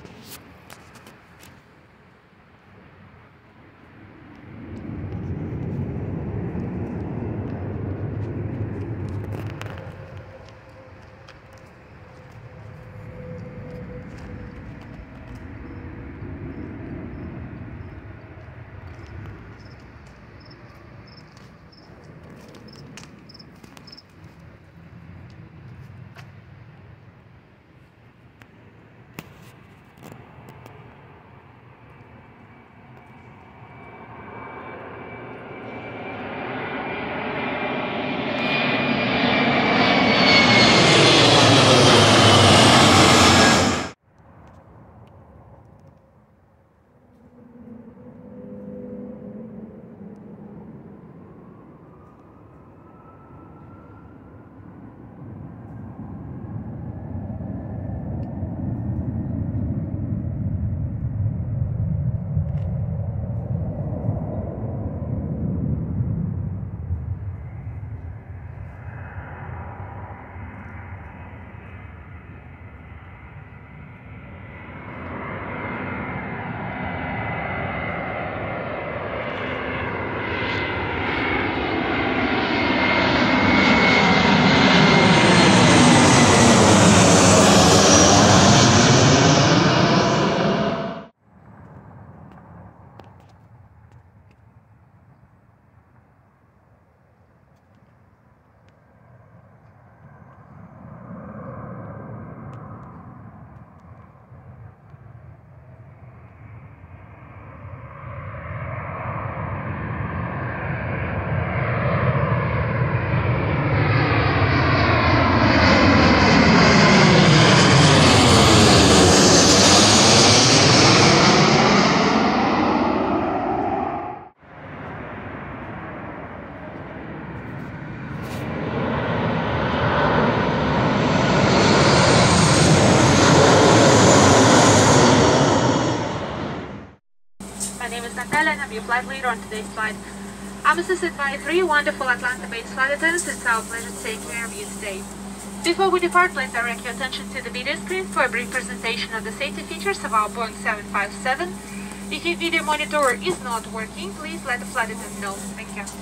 I'm your flight leader on today's flight. I'm assisted by 3 wonderful Atlanta-based flight attendants. It's our pleasure to take care of you today. Before we depart, please direct your attention to the video screen for a brief presentation of the safety features of our Boeing 757. If your video monitor is not working, please let the flight attendant know. Thank you.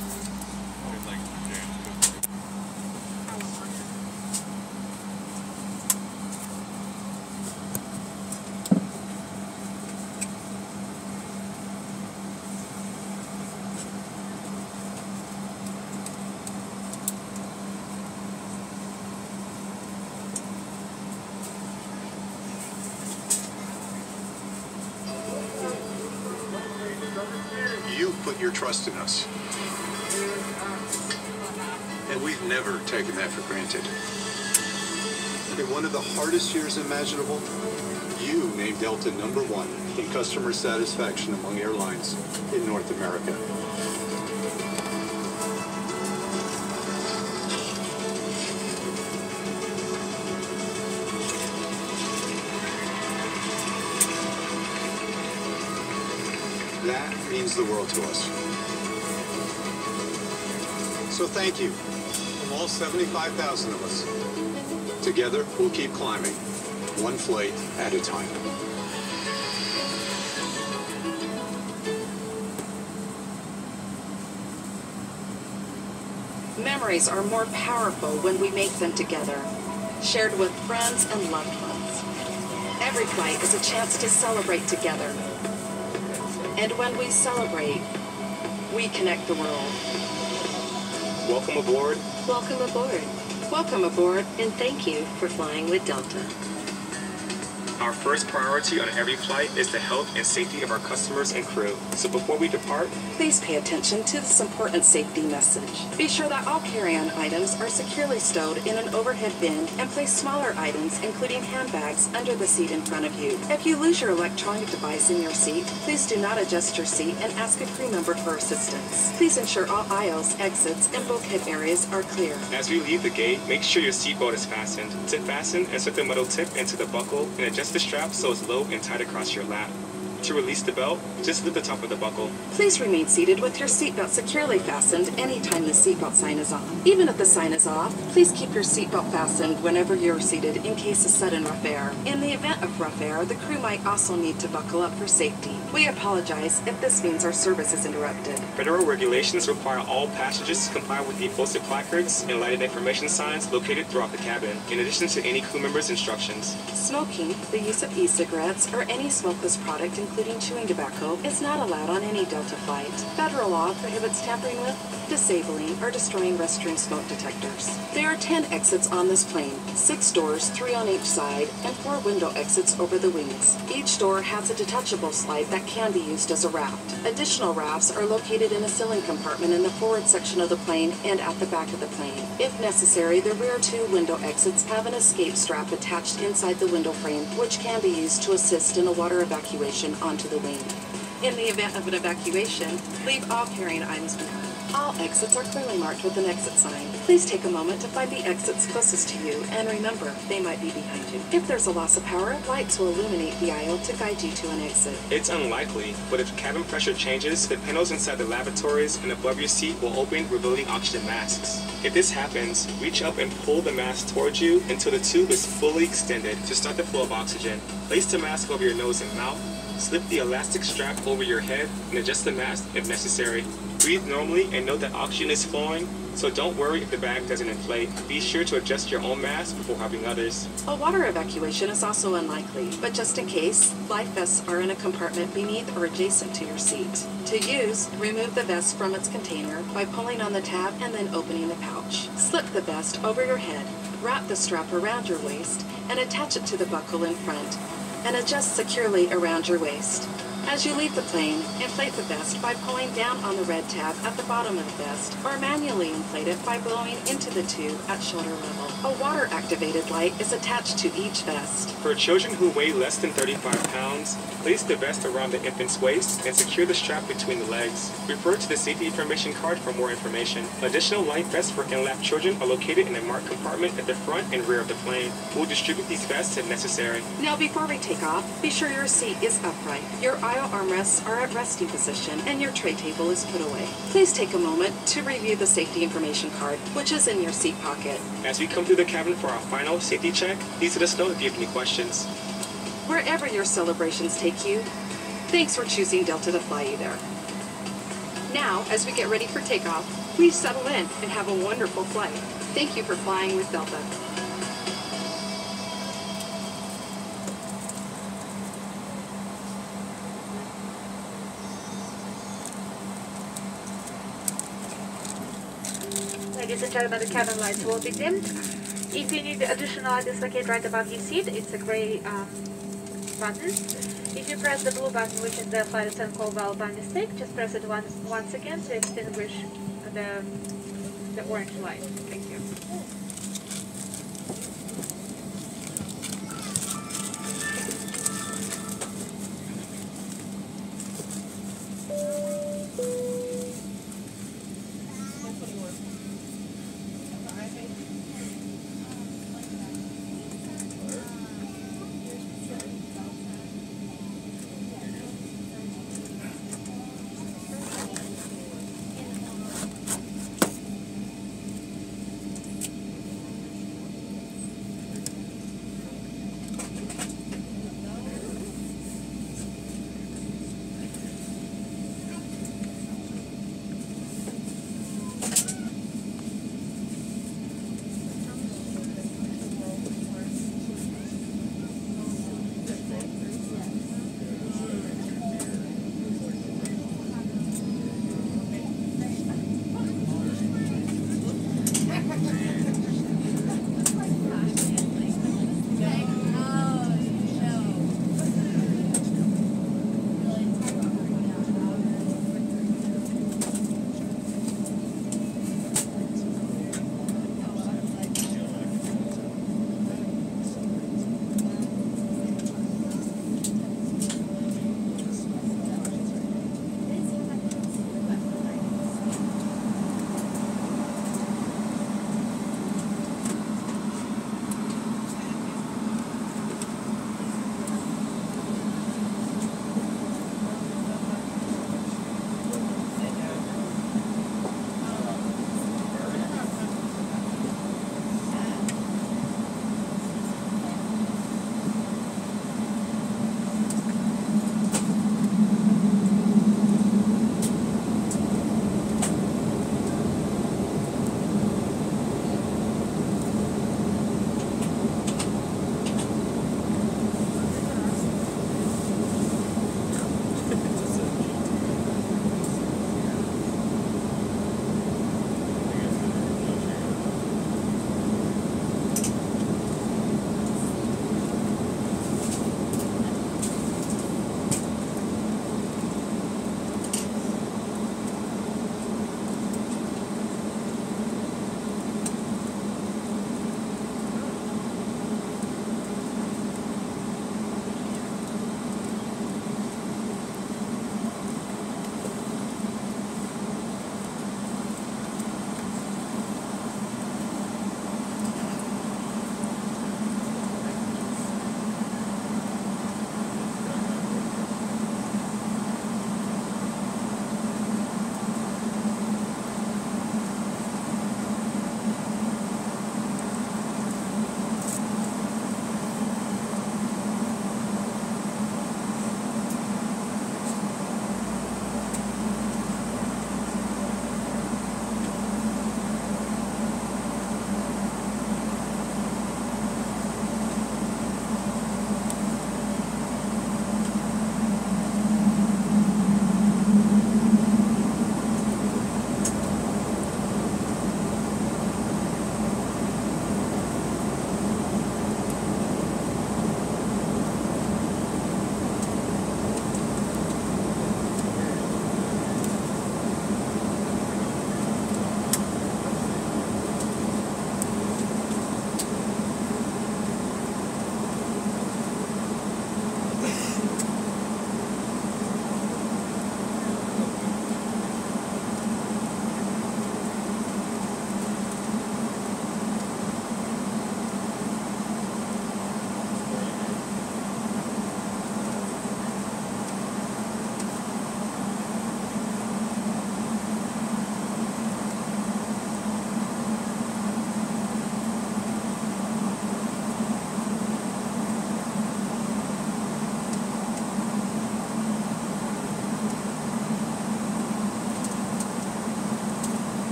You put your trust in us. And we've never taken that for granted. In one of the hardest years imaginable, you named Delta #1 in customer satisfaction among airlines in North America. That means the world to us. So thank you from all 75,000 of us. Together, we'll keep climbing, one flight at a time. Memories are more powerful when we make them together, shared with friends and loved ones. Every flight is a chance to celebrate together. And when we celebrate, we connect the world. Welcome aboard. Welcome aboard. Welcome aboard, and thank you for flying with Delta. Our first priority on every flight is the health and safety of our customers and crew. So before we depart, Please pay attention to this important safety message. Be sure that all carry-on items are securely stowed in an overhead bin, and place smaller items, including handbags, under the seat in front of you. If you lose your electronic device in your seat, please do not adjust your seat and ask a crew member for assistance. Please ensure all aisles, exits, and bulkhead areas are clear. as we leave the gate, make sure your seatbelt is fastened. To fasten, insert the metal tip into the buckle and adjust the strap so it's low and tight across your lap. To release the belt, just lift the top of the buckle. Please remain seated with your seatbelt securely fastened anytime the seatbelt sign is on. Even if the sign is off, please keep your seatbelt fastened whenever you're seated in case of sudden rough air. In the event of rough air, the crew might also need to buckle up for safety. We apologize if this means our service is interrupted. Federal regulations require all passengers to comply with the posted placards and lighted information signs located throughout the cabin, in addition to any crew member's instructions. Smoking, the use of e-cigarettes, or any smokeless product including chewing tobacco is not allowed on any Delta flight. Federal law prohibits tampering with, disabling, or destroying restroom smoke detectors. There are 10 exits on this plane, 6 doors, 3 on each side, and 4 window exits over the wings. Each door has a detachable slide that can be used as a raft. Additional rafts are located in a ceiling compartment in the forward section of the plane and at the back of the plane. If necessary, the rear 2 window exits have an escape strap attached inside the window frame, which can be used to assist in a water evacuation onto the wing. In the event of an evacuation, leave all carrying items behind. All exits are clearly marked with an exit sign. Please take a moment to find the exits closest to you, and remember, they might be behind you. If there's a loss of power, lights will illuminate the aisle to guide you to an exit. It's unlikely, but if cabin pressure changes, the panels inside the lavatories and above your seat will open, revealing oxygen masks. If this happens, reach up and pull the mask towards you until the tube is fully extended to start the flow of oxygen. Place the mask over your nose and mouth, slip the elastic strap over your head, and adjust the mask if necessary. Breathe normally and know that oxygen is flowing, so don't worry if the bag doesn't inflate. Be sure to adjust your own mask before helping others. A water evacuation is also unlikely, but just in case, life vests are in a compartment beneath or adjacent to your seat. To use, remove the vest from its container by pulling on the tab and then opening the pouch. Slip the vest over your head, wrap the strap around your waist, and attach it to the buckle in front, and adjust securely around your waist. As you leave the plane, inflate the vest by pulling down on the red tab at the bottom of the vest, or manually inflate it by blowing into the tube at shoulder level. A water-activated light is attached to each vest. For children who weigh less than 35 pounds, place the vest around the infant's waist and secure the strap between the legs. Refer to the safety information card for more information. Additional life vests for in-lap children are located in a marked compartment at the front and rear of the plane. We'll distribute these vests if necessary. Now before we take off, be sure your seat is upright. Your aisle armrests are at resting position and your tray table is put away. Please take a moment to review the safety information card, which is in your seat pocket. As we come through the cabin for our final safety check, please let us know if you have any questions. Wherever your celebrations take you, thanks for choosing Delta to fly you there. Now, as we get ready for takeoff, please settle in and have a wonderful flight. Thank you for flying with Delta. Ladies and gentlemen, the cabin lights will be dimmed. If you need additional items located right above your seat, it's a gray button. If you press the blue button, which is the flight attendant call valve by mistake, just press it once again to extinguish the orange light. Thank you.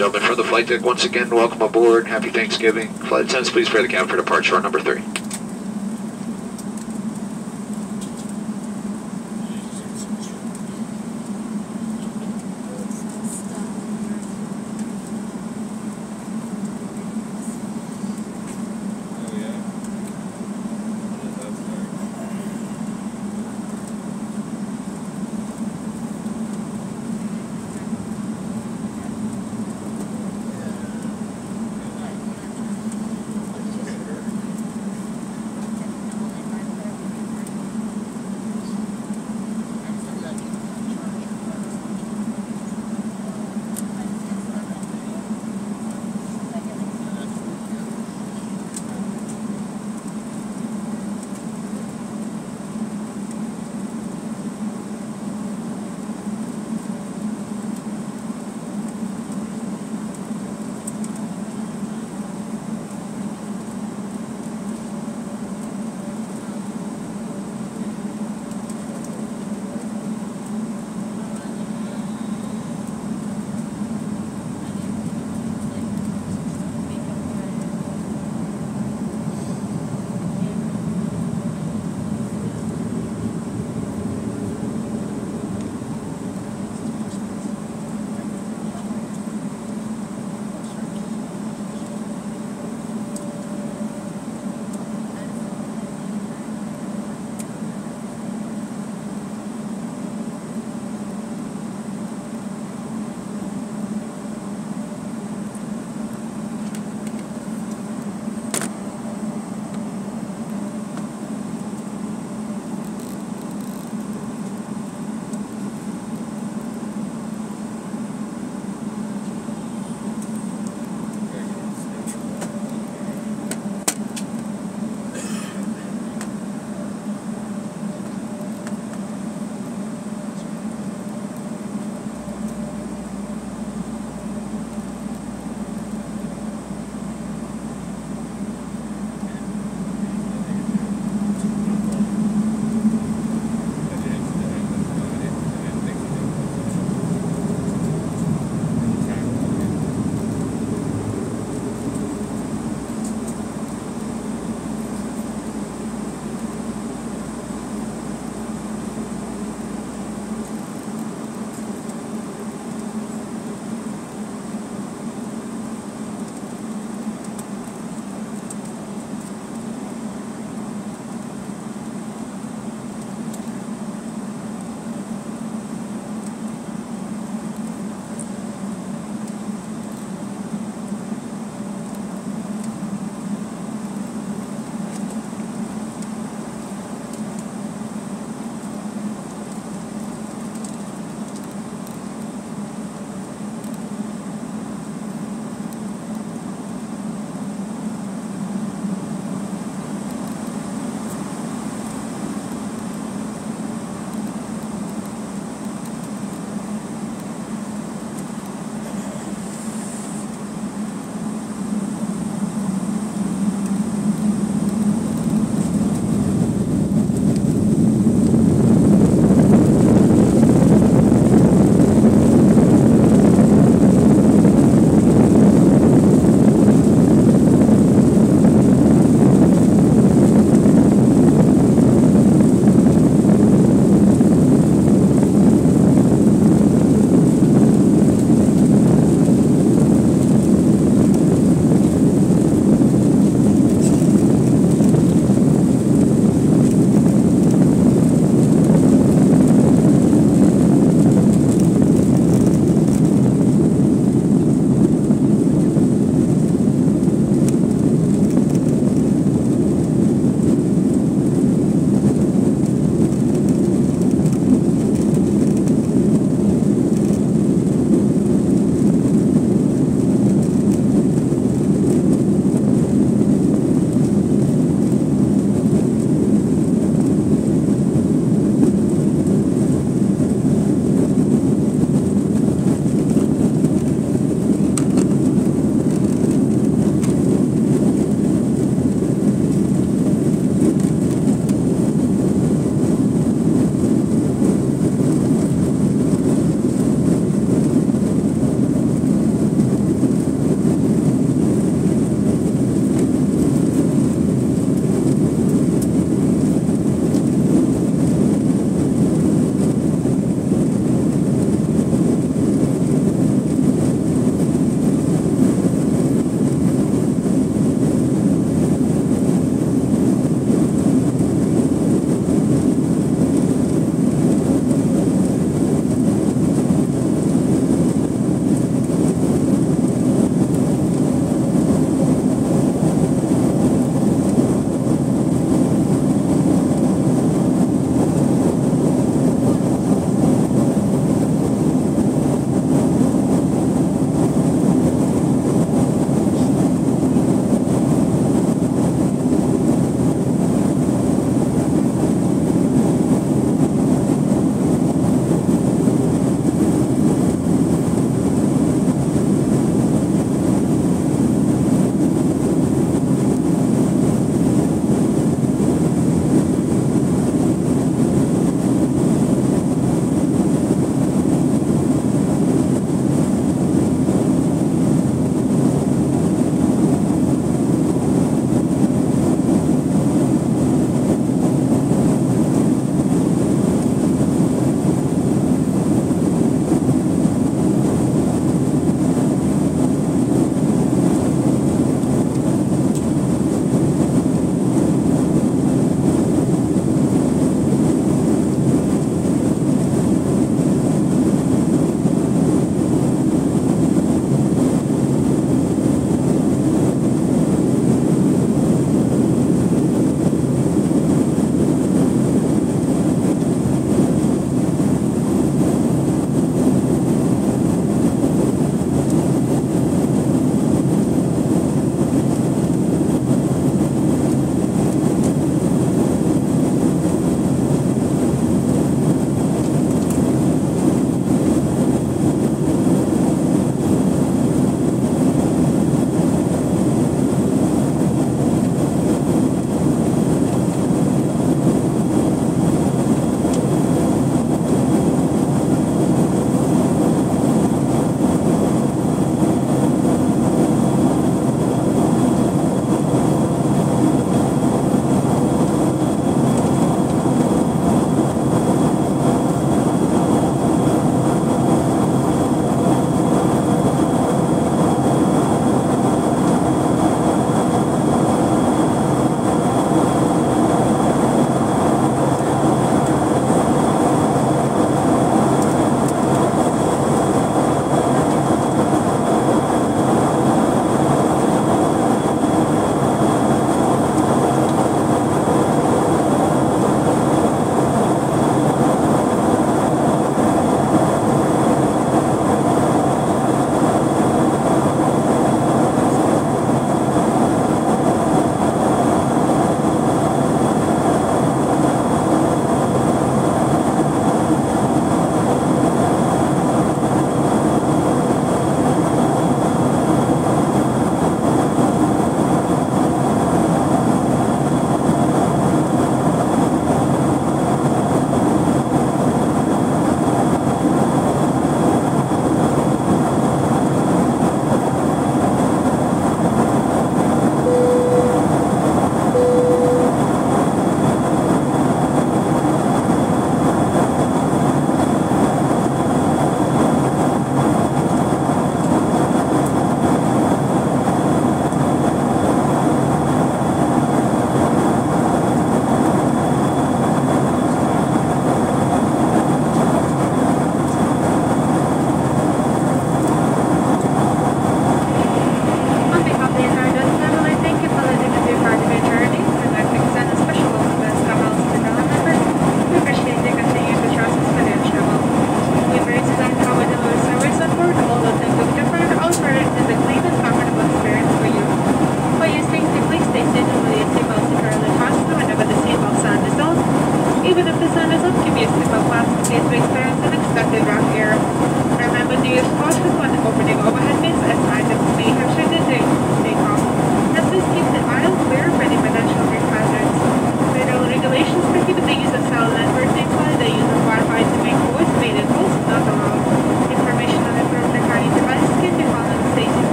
gentlemen, from the flight deck, once again, welcome aboard. Happy Thanksgiving. Flight attendants, please prepare the cabin for departure on number 3.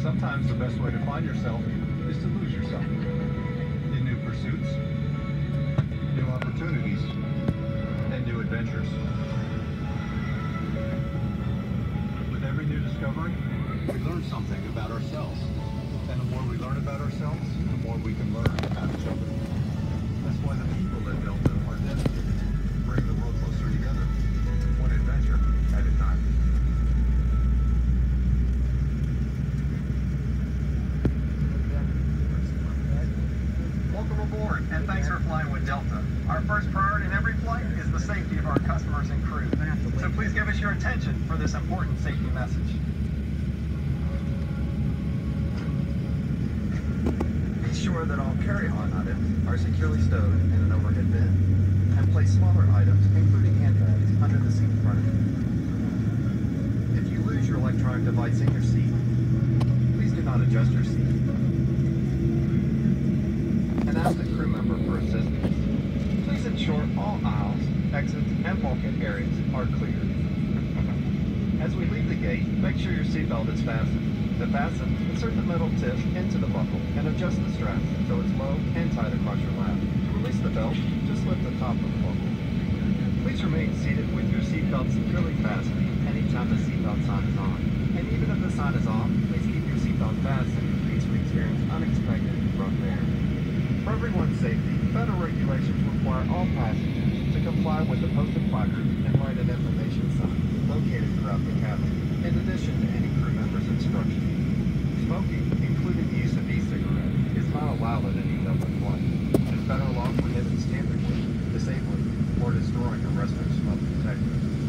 Sometimes the best way to find yourself is to lose yourself in new pursuits, new opportunities, and new adventures. With every new discovery, we learn something about ourselves. And the more we learn about ourselves, the more we can learn about each other. That's why the people at Delta are dedicated to bring the world closer together, one adventure at a time. Welcome aboard, and thanks for flying with Delta. Our first priority in every flight is the safety of our customers and crew. So please give us your attention for this important safety message. Be sure that all carry-on items are securely stowed in an overhead bin, and place smaller items, including handbags, under the seat in front of you. If you lose your electronic device in your seat, please do not adjust your seat. And ask the crew member for assistance. Please ensure all aisles, exits, and bulkhead areas are clear. As we leave the gate, make sure your seatbelt is fastened. To fasten, insert the metal tip into the buckle and adjust the strap so it's low and tight across your lap. To release the belt, just lift the top of the buckle. Please remain seated with your seatbelt securely fastened anytime the seatbelt sign is on. And even if the sign is off, please keep your seatbelt fastened in case we experience unexpected rough air. For everyone's safety, federal regulations require all passengers to comply with the posted placards and lighted information signs located throughout the cabin, in addition to any crew member's instructions. Smoking, including the use of e-cigarettes, is not allowed at any Delta flight, as federal law prohibits tampering, disabling, or destroying a restroom smoke detector.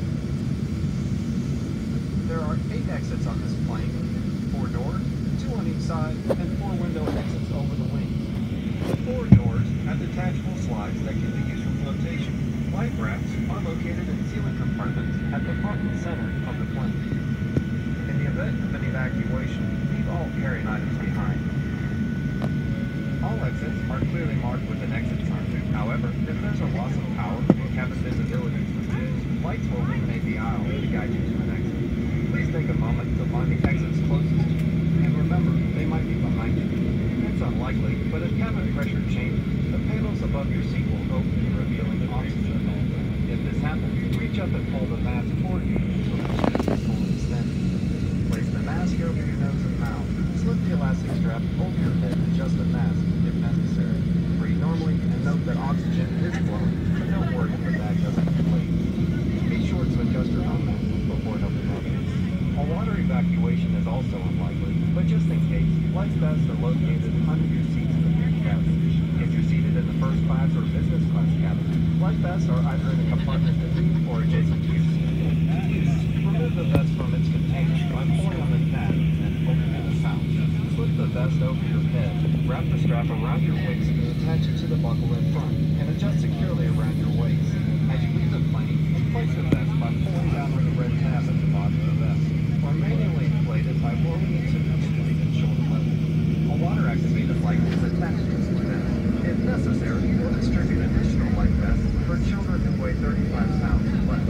There are 8 exits on this plane, 4 doors, 2 on each side, and 4 window exits over the wings. The 4 doors have detachable slides that can be used for flotation. Life rafts are located in ceiling compartments at the front and center of the plane. In the event of an evacuation, leave all carry-on items behind. All exits are clearly marked with an exit sign. However, if there's a loss of power and cabin visibility is reduced, lights will illuminate the aisle to guide you to an exit. Please take a moment to find the exits closest to you, and remember, they might be behind you. It's unlikely, but if cabin pressure changes, the panels above your seat will open, revealing oxygen. If this happens, reach up and pull the mask toward you so the chest is fully extended. Place the mask over your nose and mouth. Slip the elastic strap over your head and adjust the mask if necessary. Breathe normally and note that oxygen is flowing, but don't worry if the bag doesn't inflate. Be sure to adjust your own mask before helping others. A water evacuation is also unlikely, but just in case, life vests are located under your seats in the rear cabin. If you're seated in the first class or business class cabin, life vests are either in a compartment beneath or adjacent to your seat. Remove the vest from its container by pulling on the tab and opening the pouch. Slip the vest over your head, wrap the strap around your waist and attach it to the buckle in front, and adjust securely around your waist. As you leave the plane, place the vest by pulling down on the red tab at the bottom of the vest, or manually inflate it by blowing it to the waist and shoulder level. A water-activated light is attached to the vest. If necessary, we'll distribute additional life vests for children who weigh 35 pounds or less.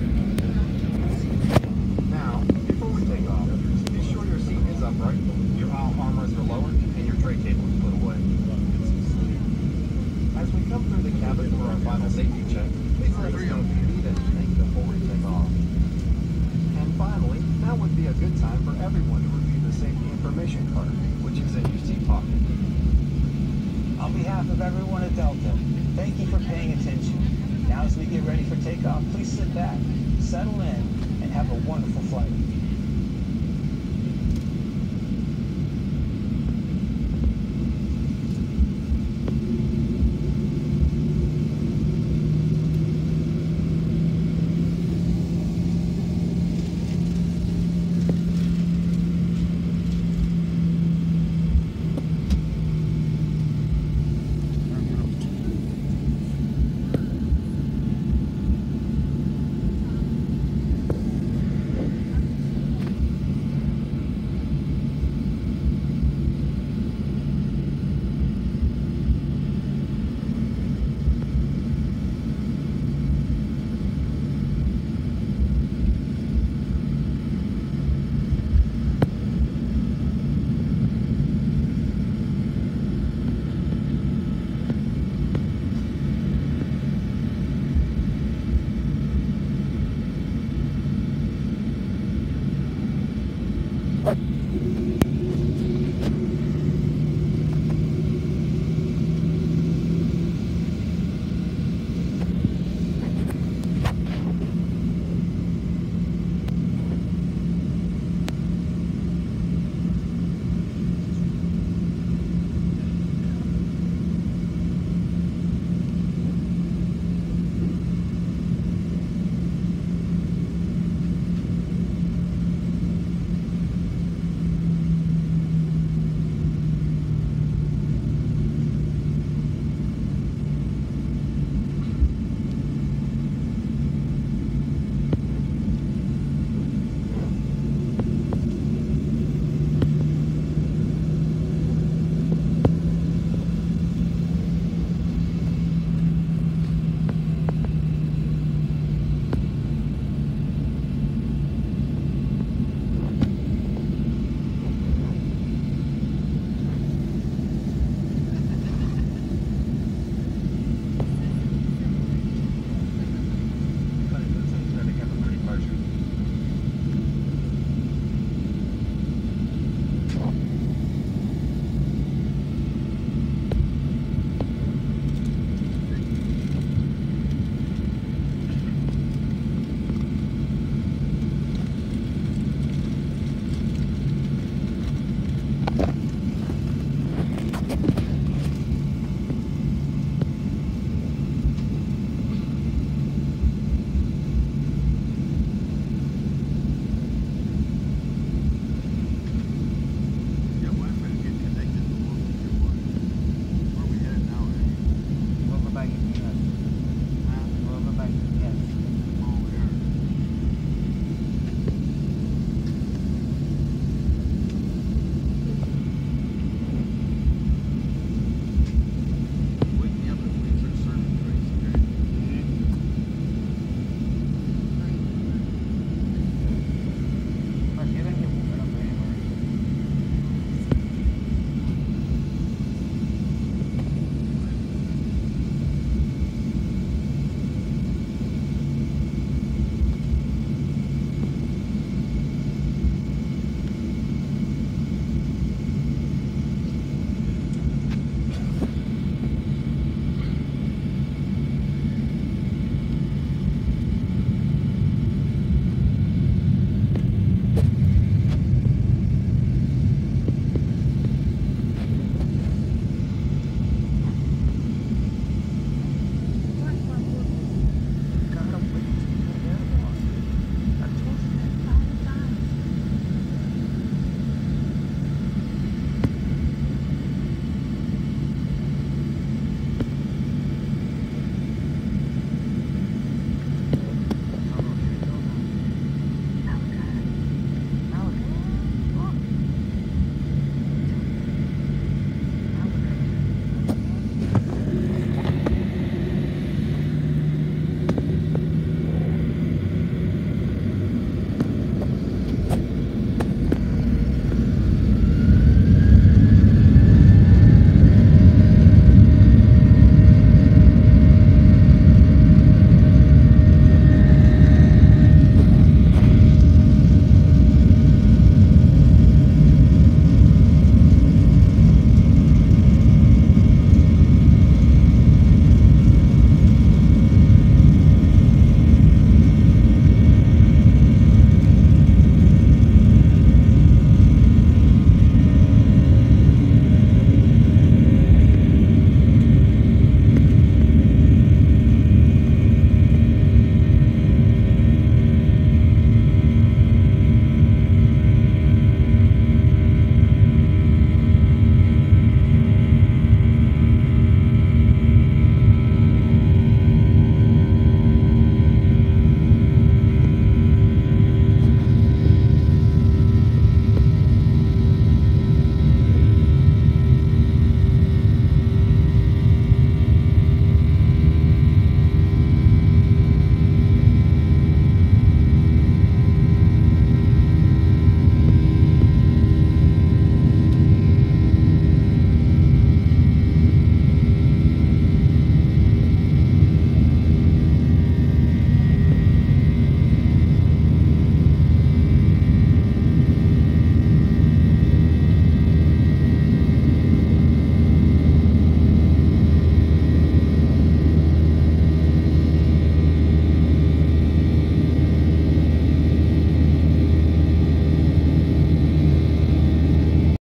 Now, before we take off, be sure your seat is upright, your aisle armors are lowered, and your tray table is put away. As we come through the cabin for our final safety check, please let us know if you need anything before we take off. And finally, now would be a good time for everyone to review the safety information card, which is in your seat pocket. On behalf of everyone at Delta, thank you for paying attention. Now as we get ready for takeoff, please sit back, settle in, and have a wonderful flight.